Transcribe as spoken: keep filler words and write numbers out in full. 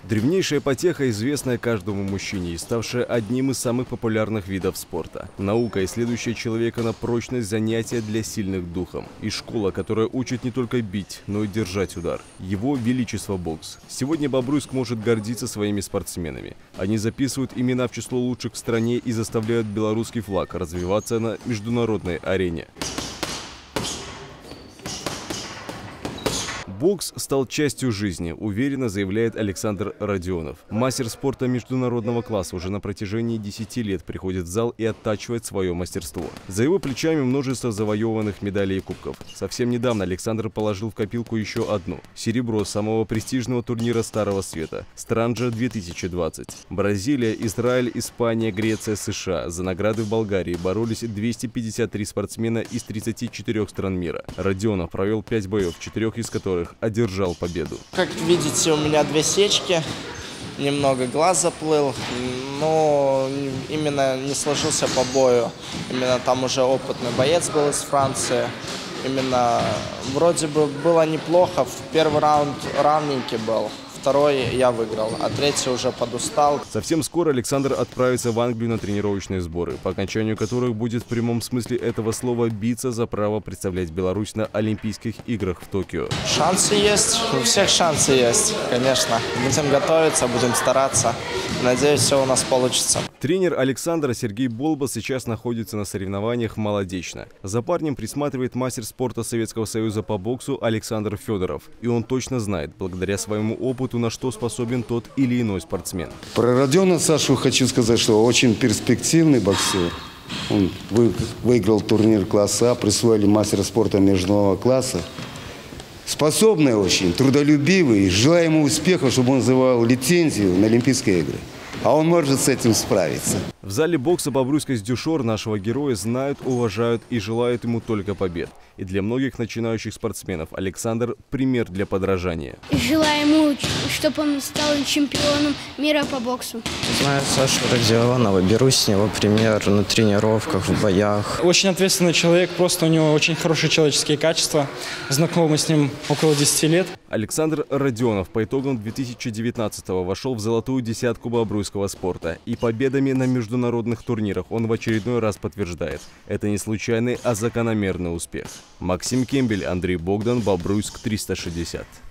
Древнейшая потеха, известная каждому мужчине и ставшая одним из самых популярных видов спорта. Наука, исследующая человека на прочность, занятия для сильных духом. И школа, которая учит не только бить, но и держать удар. Его величество бокс. Сегодня Бобруйск может гордиться своими спортсменами. Они записывают имена в число лучших в стране и заставляют белорусский флаг развиваться на международной арене. Бокс стал частью жизни, уверенно заявляет Александр Родионов. Мастер спорта международного класса уже на протяжении десяти лет приходит в зал и оттачивает свое мастерство. За его плечами множество завоеванных медалей и кубков. Совсем недавно Александр положил в копилку еще одну – серебро самого престижного турнира Старого Света – Странджа две тысячи двадцать. Бразилия, Израиль, Испания, Греция, США. За награды в Болгарии боролись двести пятьдесят три спортсмена из тридцати четырёх стран мира. Родионов провел пять боев, в четырех из которых одержал победу. Как видите, у меня две сечки, немного глаз заплыл, но именно не сложился по бою. Именно там уже опытный боец был из Франции. Именно вроде бы было неплохо, в первый раунд равненький был. Второй я выиграл, а третий уже подустал. Совсем скоро Александр отправится в Англию на тренировочные сборы, по окончанию которых будет в прямом смысле этого слова биться за право представлять Беларусь на Олимпийских играх в Токио. Шансы есть, у всех шансы есть, конечно. Будем готовиться, будем стараться. Надеюсь, все у нас получится. Тренер Александра Сергей Болба сейчас находится на соревнованиях молодечно. За парнем присматривает мастер спорта Советского Союза по боксу Александр Федоров. И он точно знает, благодаря своему опыту, на что способен тот или иной спортсмен. Про Родиона Сашу хочу сказать, что очень перспективный боксер. Он выиграл турнир класса А, присвоили мастера спорта международного класса. Способный очень, трудолюбивый. Желаю ему успеха, чтобы он завоевал лицензию на Олимпийские игры. А он может с этим справиться. В зале бокса Бобруйска с Дюшор нашего героя знают, уважают и желают ему только побед. И для многих начинающих спортсменов Александр – пример для подражания. Желаю ему, чтобы он стал чемпионом мира по боксу. Знаю Сашу Родионова, беру с него пример на тренировках, в боях. Очень ответственный человек, просто у него очень хорошие человеческие качества. Знакомы с ним около десяти лет. Александр Родионов по итогам две тысячи девятнадцатого вошел в золотую десятку бобруйского спорта. И победами на международных турнирах он в очередной раз подтверждает – это не случайный, а закономерный успех. Максим Кембель, Андрей Богдан, Бобруйск триста шестьдесят.